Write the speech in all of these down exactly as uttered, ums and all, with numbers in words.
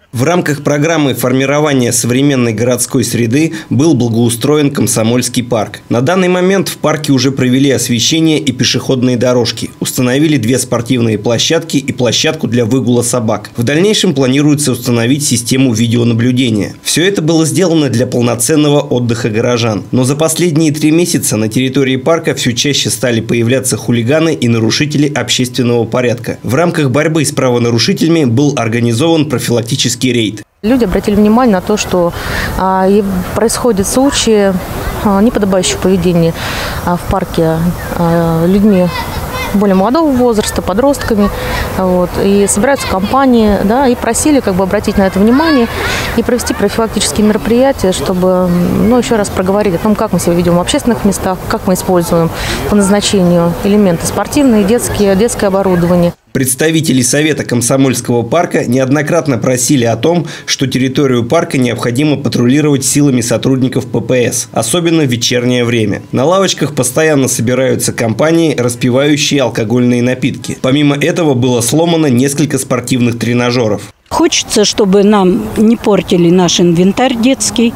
В рамках программы формирования современной городской среды был благоустроен Комсомольский парк. На данный момент в парке уже провели освещение и пешеходные дорожки, установили две спортивные площадки и площадку для выгула собак. В дальнейшем планируется установить систему видеонаблюдения. Все это было сделано для полноценного отдыха горожан. Но за последние три месяца на территории парка все чаще стали появляться хулиганы и нарушители общественного порядка. В рамках борьбы с правонарушителями был организован профилактический рейд. Люди обратили внимание на то, что а, происходят случаи а, неподобающего поведения а, в парке а, людьми более молодого возраста, подростками. Вот, и собираются компании, да, и просили как бы обратить на это внимание и провести профилактические мероприятия, чтобы ну, еще раз проговорить о том, как мы себя ведем в общественных местах, как мы используем по назначению элементы спортивные, детские, детское оборудование. Представители Совета Комсомольского парка неоднократно просили о том, что территорию парка необходимо патрулировать силами сотрудников Пэ Пэ Эс, особенно в вечернее время. На лавочках постоянно собираются компании, распивающие алкогольные напитки. Помимо этого было сломано несколько спортивных тренажеров. Хочется, чтобы нам не портили наш инвентарь детский,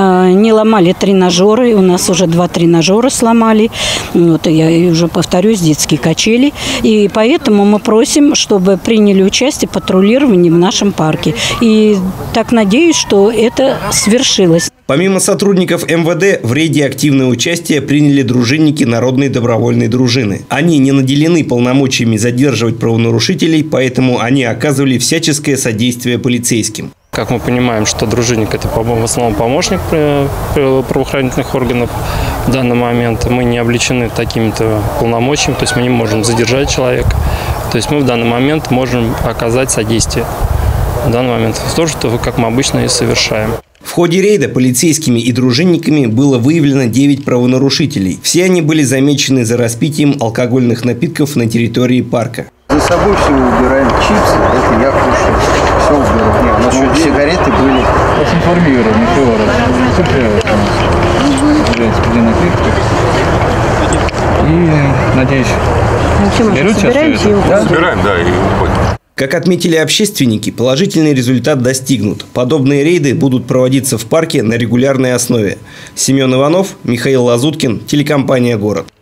не ломали тренажеры. У нас уже два тренажера сломали. Вот, я уже повторюсь, детские качели. И поэтому мы просим, чтобы приняли участие в патрулировании в нашем парке. И так надеюсь, что это свершилось. Помимо сотрудников Эм Вэ Дэ, в рейде активное участие приняли дружинники Народной добровольной дружины. Они не наделены полномочиями задерживать правонарушителей, поэтому они оказывали всяческое содействие полицейским. Как мы понимаем, что дружинник – это в основном помощник правоохранительных органов в данный момент. Мы не облечены такими-то полномочиями, то есть мы не можем задержать человека. То есть мы в данный момент можем оказать содействие. В данный момент то, что как мы обычно и совершаем. В ходе рейда полицейскими и дружинниками было выявлено девять правонарушителей. Все они были замечены за распитием алкогольных напитков на территории парка. За собой все убираем. Чипсы, это я кушаю. Все уберу. Нет, у нас еще сигареты были. Вас информировали, Николай напитки. И, надеюсь, соберете все это? Да? Собираем, да, и уходим. Как отметили общественники, положительный результат достигнут. Подобные рейды будут проводиться в парке на регулярной основе. Семен Иванов, Михаил Лазуткин, телекомпания «Город».